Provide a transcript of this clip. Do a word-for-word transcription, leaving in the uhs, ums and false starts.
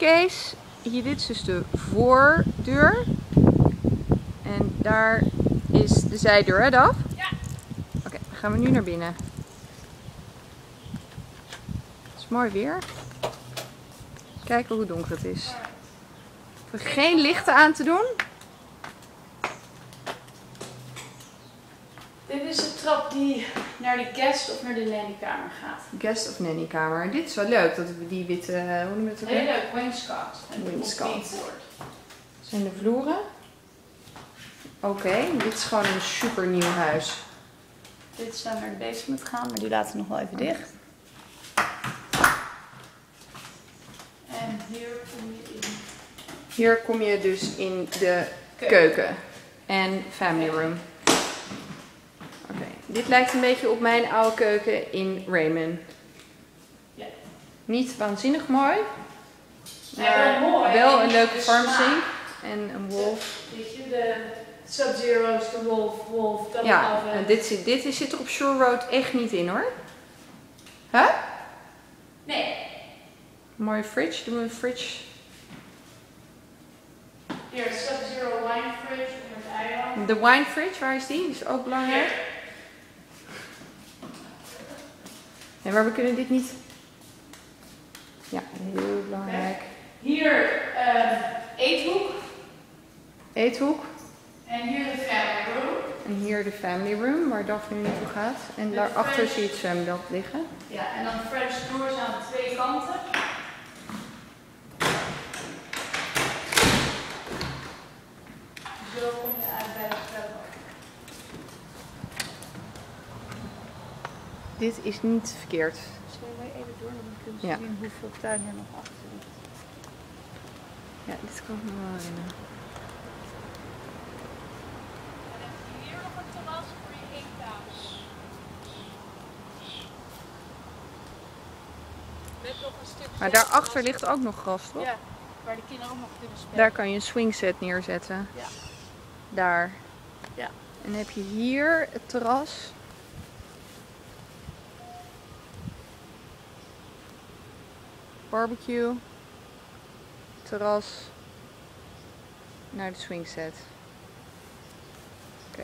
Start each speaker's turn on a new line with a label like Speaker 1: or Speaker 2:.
Speaker 1: Kees, hier, dit is dus de voordeur. En daar is de zijdeur, hè Daf?
Speaker 2: Ja.
Speaker 1: Oké, okay, dan gaan we nu naar binnen. Het is mooi weer. Kijken hoe donker het is. We hebben geen lichten aan te doen.
Speaker 2: Dit is de trap die naar de guest of naar de nannykamer gaat.
Speaker 1: Guest of nannykamer. Dit is wel leuk dat we die witte, hoe noemen we het ook?
Speaker 2: Heel leuk, wainscot. En
Speaker 1: Wainscot. Zijn de vloeren? Oké, okay, dit is gewoon een super nieuw huis.
Speaker 2: Dit is dan naar de basement gaan, maar die laten we nog wel even dicht. En hier kom je in.
Speaker 1: Hier kom je dus in de keuken, keuken. En family room. Oké, okay. Dit lijkt een beetje op mijn oude keuken in Raymond.
Speaker 2: Ja.
Speaker 1: Niet waanzinnig mooi, maar
Speaker 2: ja, wel, mooi.
Speaker 1: wel een leuke farmsink en een wolf.
Speaker 2: Weet je, de Sub-Zero's, de wolf, wolf, dat
Speaker 1: ja, en dit, zit, dit zit er op Shore Road echt niet in hoor. Huh?
Speaker 2: Nee.
Speaker 1: Mooie fridge, doen we een fridge.
Speaker 2: Hier, Sub-Zero wine fridge op het eiland.
Speaker 1: De wine fridge, waar is die? Die is ook belangrijk.
Speaker 2: Hier.
Speaker 1: Ja, maar we kunnen dit niet... Ja, heel belangrijk.
Speaker 2: Hier uh, eethoek.
Speaker 1: Eethoek.
Speaker 2: En hier de family room.
Speaker 1: En hier de family room, waar Daphne nu naartoe gaat. En met daarachter French... zie je het zwembad liggen.
Speaker 2: Ja, en dan French doors aan twee kanten. Zo kom je uit bij het zwembad.
Speaker 1: Dit is niet verkeerd.
Speaker 2: Zullen wij even door, dan kunnen we
Speaker 1: ja.
Speaker 2: zien hoeveel tuin er nog achter ligt.
Speaker 1: Ja, dit kan ik me wel herinneren.
Speaker 2: En dan heb je hier nog een terras voor je eettafel. Met nog een stuk.
Speaker 1: Maar daarachter ligt ook nog gras, toch?
Speaker 2: Ja, waar de kinderen ook nog kunnen spelen.
Speaker 1: Daar kan je een swingset neerzetten.
Speaker 2: Ja.
Speaker 1: Daar.
Speaker 2: Ja.
Speaker 1: En dan heb je hier het terras. Barbecue. Terras. Naar de swingset.